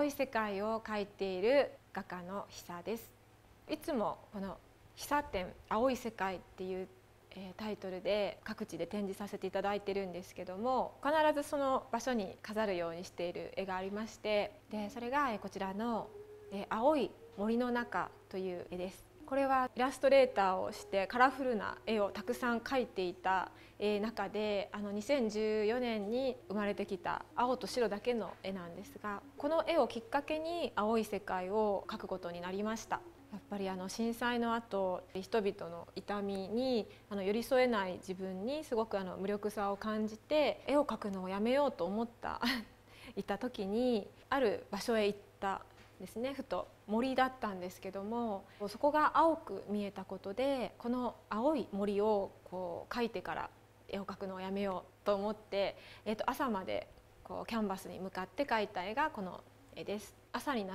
青い世界を描いている画家の久です。いつもこの久展青い世界っていうタイトルで各地で展示させていただいてるんですけども、必ずその場所に飾るようにしている絵がありまして、でそれがこちらの青い森の中という絵です。これはイラストレーターをしてカラフルな絵をたくさん描いていた中で、2014年に生まれてきた青と白だけの絵なんですが、この絵をきっかけに青い世界を描くことになりました。やっぱり震災の後、人々の痛みに寄り添えない自分にすごく無力さを感じて、絵を描くのをやめようと思ったいた時にある場所へ行ったですね。ふと森だったんですけども、そこが青く見えたことで、この青い森を描いてから絵を描くのをやめようと思って、朝までキャンバスに向かって描いた絵がこの絵です。朝になって、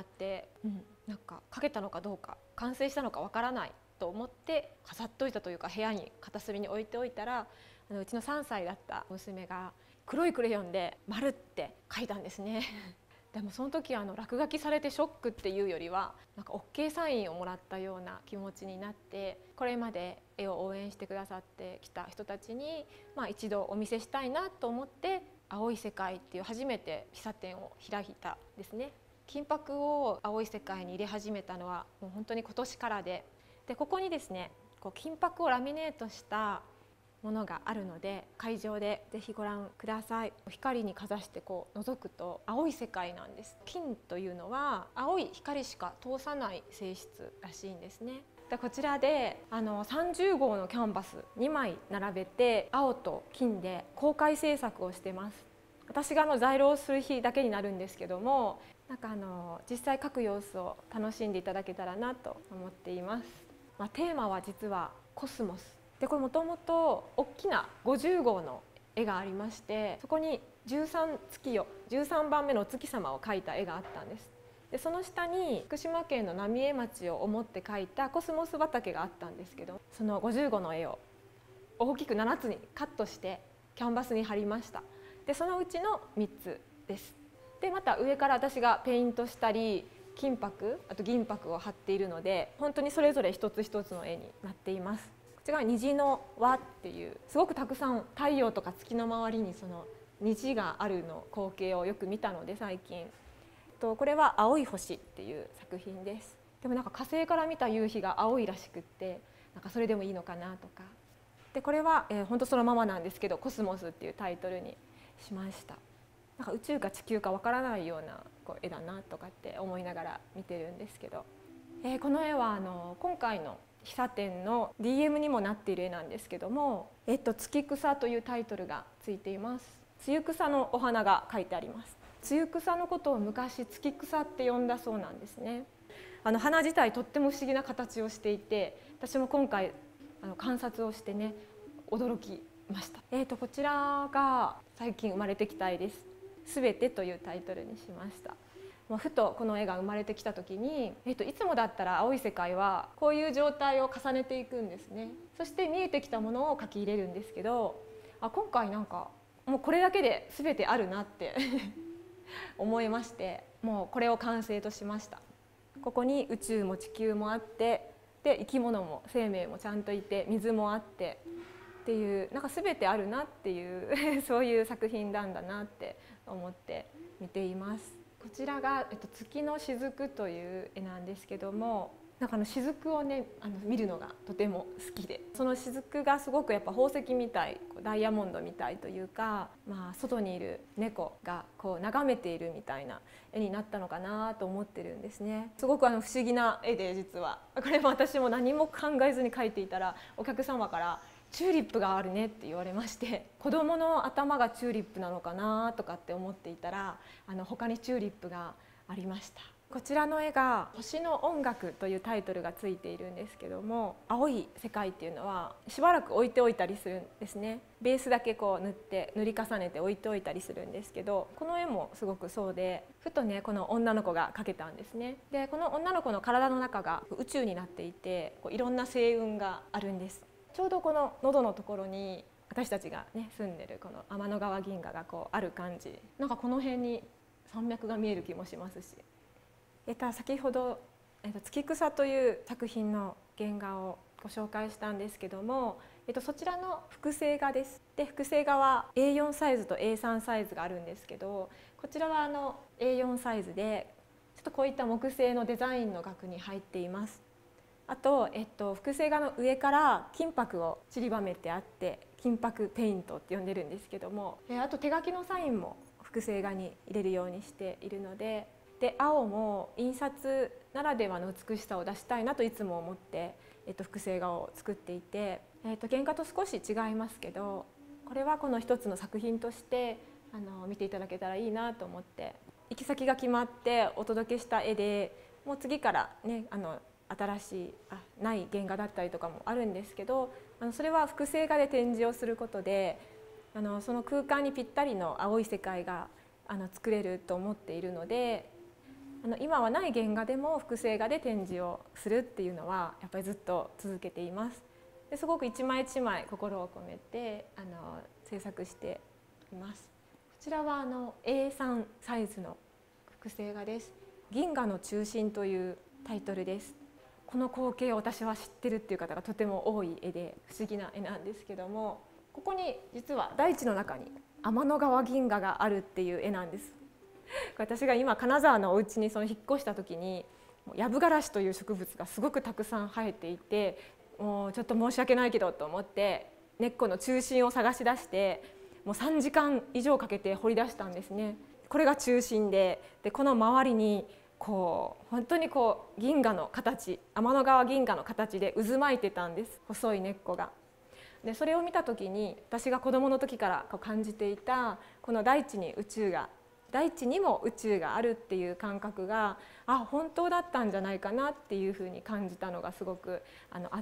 なんか描けたのかどうか、完成したのかわからないと思って飾っといたというか、部屋に片隅に置いておいたら、うちの3歳だった娘が黒いクレヨンで丸って描いたんですね。でもその時落書きされてショックっていうよりは、なんか OK サインをもらったような気持ちになって、これまで絵を応援してくださってきた人たちに、一度お見せしたいなと思って青い世界っていう初めて喫茶店を開いたですね。金箔を青い世界に入れ始めたのはもう本当に今年からで、ここにですね、金箔をラミネートしたものがあるので、会場でぜひご覧ください。光にかざして覗くと青い世界なんです。金というのは青い光しか通さない性質らしいんですね。でこちらで30号のキャンバス2枚並べて青と金で公開制作をしてます。私が在廊する日だけになるんですけども、なんか実際描く様子を楽しんでいただけたらなと思っています。テーマは実はコスモスで、これもともと大きな50号の絵がありまして、そこに13番目のお月様を描いた絵があったんです。でその下に福島県の浪江町を思って描いたコスモス畑があったんですけど、その50号の絵を大きく7つにカットしてキャンバスに貼りました。でそのうちの3つです。でまた上から私がペイントしたり金箔あと銀箔を貼っているので、本当にそれぞれ一つ一つの絵になっています。こちらは虹の輪っていう、すごくたくさん太陽とか月の周りにその虹があるの光景をよく見たので最近。これは青い星っていう作品です。でもなんか火星から見た夕日が青いらしくって、なんかそれでもいいのかなとか。でこれは、本当そのままなんですけど、コスモスっていうタイトルにしました。なんか宇宙か地球かわからないような絵だなとかって思いながら見てるんですけど、この絵は今回の久展の DM にもなっている絵なんですけども、月草というタイトルがついています。露草のお花が描いてあります。露草のことを昔月草って呼んだそうなんですね。花自体とっても不思議な形をしていて、私も今回観察をしてね驚きました。こちらが最近生まれてきた絵です。すべてというタイトルにしました。ふとこの絵が生まれてきた時に、いつもだったら青い世界はこういう状態を重ねていくんですね。そして見えてきたものを描き入れるんですけど、今回なんかもうこれだけで全てあるなって思いまして、もうこれを完成としました。ここに宇宙も地球もあって、で生き物も生命もちゃんといて、水もあってっていう、なんか全てあるなっていうそういう作品なんだなって思って見ています。こちらが、月の雫という絵なんですけども、なんか雫をね見るのがとても好きで、その雫がすごくやっぱ宝石みたい、ダイヤモンドみたいというか、外にいる猫が眺めているみたいな絵になったのかなと思ってるんですね。すごく不思議な絵で、実はこれも私も何も考えずに描いていたら、お客様からチューリップがあるねって言われまして、子どもの頭がチューリップなのかなとかって思っていたら、他にチューリップがありました。こちらの絵が星の音楽というタイトルがついているんですけども、青い世界っていうのはしばらく置いておいたりするんですね。ベースだけ塗り重ねて置いておいたりするんですけど、この絵もすごくそうで、ふとねこの女の子が描けたんですね。でこの女の子の体の中が宇宙になっていて、いろんな星雲があるんです。ちょうどこの喉のところに私たちがね住んでるこの天の川銀河がある感じ、なんかこの辺に山脈が見える気もしますし、先ほど「月草」という作品の原画をご紹介したんですけども、そちらの複製画です。で複製画は A4 サイズと A3 サイズがあるんですけど、こちらはA4 サイズでちょっとこういった木製のデザインの額に入っています。あと、複製画の上から金箔を散りばめてあって、金箔ペイントって呼んでるんですけども、あと手書きのサインも複製画に入れるようにしているので、青も印刷ならではの美しさを出したいなといつも思って、複製画を作っていて、原画と少し違いますけど、これはこの一つの作品として見ていただけたらいいなと思って、行き先が決まってお届けした絵で、もう次からね新しいない原画だったりとかもあるんですけど、それは複製画で展示をすることでその空間にぴったりの青い世界が作れると思っているので、今はない原画でも複製画で展示をするっていうのはやっぱりずっと続けています。ですごく一枚一枚心を込めて制作しています。こちらはA3 サイズの複製画です。銀河の中心というタイトルです。この光景を私は知ってるっていう方がとても多い絵で不思議な絵なんですけども、ここに実は大地の中に天の川銀河があるっていう絵なんです。私が今金沢のお家に引っ越した時にヤブガラシという植物がすごくたくさん生えていて、もうちょっと申し訳ないけどと思って根っこの中心を探し出して、もう3時間以上かけて掘り出したんですね。これが中心で、この周りに本当に銀河の形、天の川銀河の形で渦巻いてたんです、細い根っこが。でそれを見た時に私が子どもの時から感じていたこの大地にも宇宙があるっていう感覚が本当だったんじゃないかなっていうふうに感じたのがすごくあって、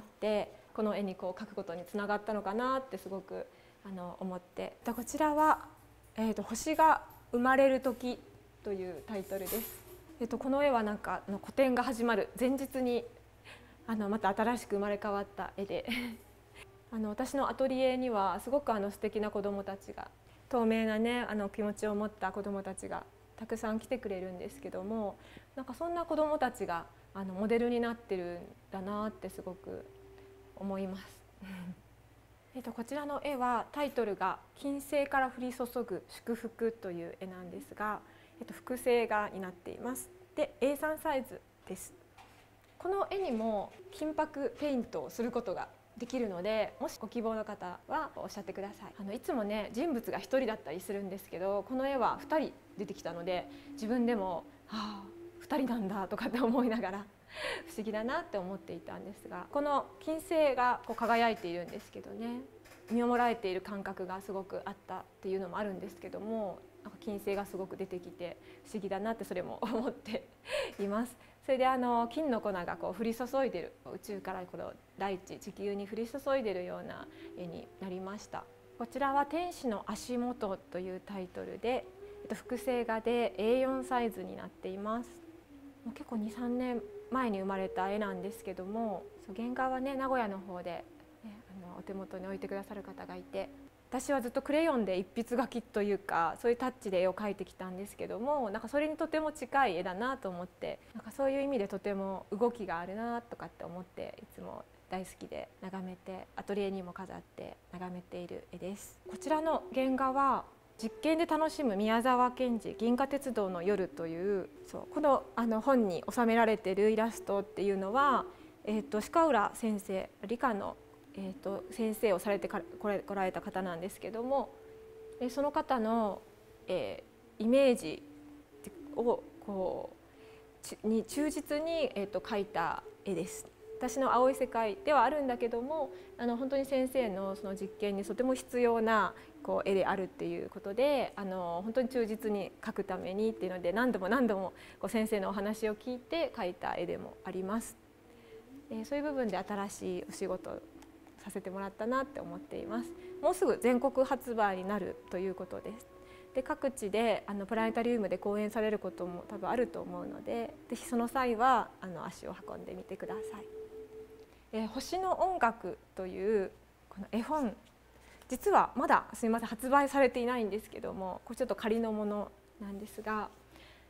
この絵に描くことにつながったのかなってすごく思って、こちらは「星が生まれる時」というタイトルです。この絵は個展が始まる前日にまた新しく生まれ変わった絵で私のアトリエにはすごく素敵な子どもたちが、透明なね気持ちを持った子どもたちがたくさん来てくれるんですけども、そんな子どもたちがモデルになってるんだなってすごく思いますこちらの絵はタイトルが「金星から降り注ぐ祝福」という絵なんですが、複製画になっています。で A3 サイズです。この絵にも金箔ペイントをすることができるので、もしご希望の方はおっしゃってください。いつもね人物が1人だったりするんですけど、この絵は2人出てきたので、自分でも2人なんだとかって思いながら不思議だなって思っていたんですが、この金星が輝いているんですけどね、見守られている感覚がすごくあったっていうのもあるんですけども、金星がすごく出てきて不思議だなってそれも思っています。それで金の粉が降り注いでる、宇宙からこの大地地球に降り注いでるような絵になりました。こちらは「天使の足元」というタイトルで、複製画で A4 サイズになっています。もう結構 2,3 年前に生まれた絵なんですけども、原画はね名古屋の方で、お手元に置いてくださる方がいて、私はずっとクレヨンで一筆書きというかそういうタッチで絵を描いてきたんですけども、それにとても近い絵だなと思って、そういう意味でとても動きがあるなとかって思って、いつも大好きで眺めて、アトリエにも飾って眺めている絵です。こちらの原画は実験で楽しむ宮沢賢治銀河鉄道の夜という、この本に収められているイラストっていうのは、鹿浦先生、理科の先生をされてこられた方なんですけども、その方のイメージをに忠実に描いた絵です。私の青い世界ではあるんだけども、本当に先生のその実験にとても必要な絵であるっていうことで、本当に忠実に描くためにっていうので、何度も何度も先生のお話を聞いて描いた絵でもあります。そういう部分で新しいお仕事させてもらったなって思っています。もうすぐ全国発売になるということです。で各地でプラネタリウムで講演されることも多分あると思うので、ぜひその際は足を運んでみてください。星の音楽というこの絵本、実はまだすみません発売されていないんですけども、これちょっと仮のものなんですが、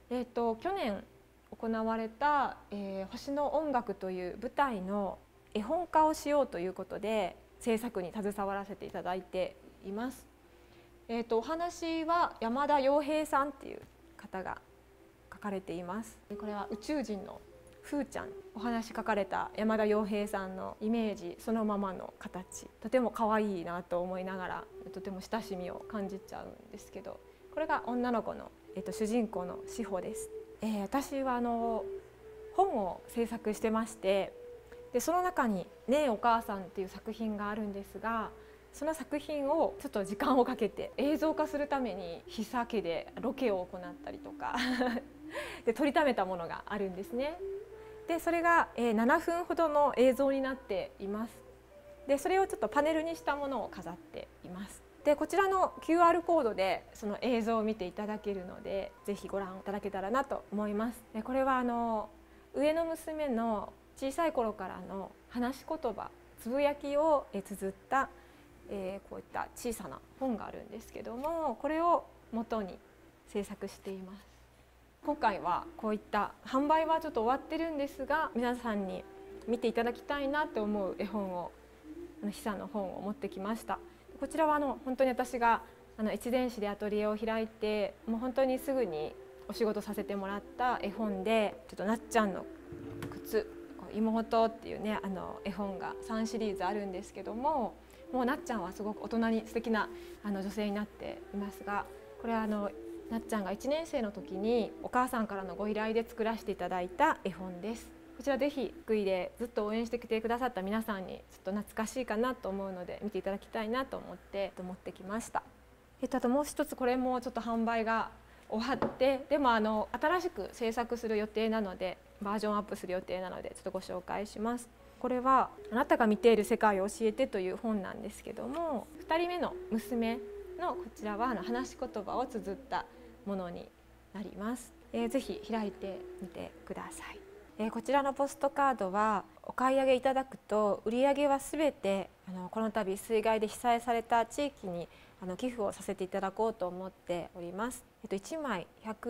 去年行われた、星の音楽という舞台の絵本化をしようということで制作に携わらせていただいています。お話は山田洋平さんっていう方が書かれています。これは宇宙人のふーちゃん、お話書かれた山田洋平さんのイメージそのままの形、とても可愛いなと思いながらとても親しみを感じちゃうんですけど、これが女の子の、主人公の志保です。私は本を制作してまして、でその中に「ねえお母さん」っていう作品があるんですが、その作品をちょっと時間をかけて映像化するために久家でロケを行ったりとかで撮りためたものがあるんですね。でそれが7分ほどの映像になっています。でそれをちょっとパネルにしたものを飾っています。でこちらの QR コードでその映像を見ていただけるので、ぜひご覧いただけたらなと思います。でこれは上の娘の小さい頃からの話し言葉、つぶやきを綴ったこういった小さな本があるんですけども、これを元に制作しています。今回はこういった販売はちょっと終わってるんですが、皆さんに見ていただきたいなと思う絵本を、久の本を持ってきました。こちらは本当に私が越前市でアトリエを開いて、もう本当にすぐにお仕事させてもらった絵本で、ちょっとなっちゃんの靴、妹っていうね絵本が3シリーズあるんですけども、もうなっちゃんはすごく大人に素敵な女性になっていますが、これはなっちゃんが1年生の時にお母さんからのご依頼で作らせていただいた絵本です。こちらぜひ福井でずっと応援してきてくださった皆さんにちょっと懐かしいかなと思うので見ていただきたいなと思って持ってきました。あともう一つ、これもちょっと販売が終わって、でも新しく制作する予定なので、バージョンアップする予定なのでちょっとご紹介します。これは「あなたが見ている世界を教えて」という本なんですけども、2人目の娘のこちらは話し言葉を綴ったものになります。ぜひ開いてみてください。こちらのポストカードはお買い上げいただくと、売上はすべてこの度水害で被災された地域に寄付をさせていただこうと思っております。1枚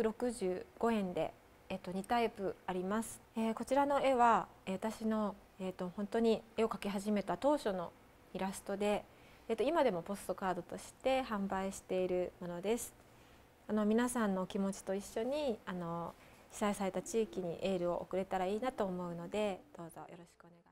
165円で2タイプあります。こちらの絵は私の本当に絵を描き始めた当初のイラストで、今でもポストカードとして販売しているものです。皆さんのお気持ちと一緒に被災された地域にエールを送れたらいいなと思うので、どうぞよろしくお願いします。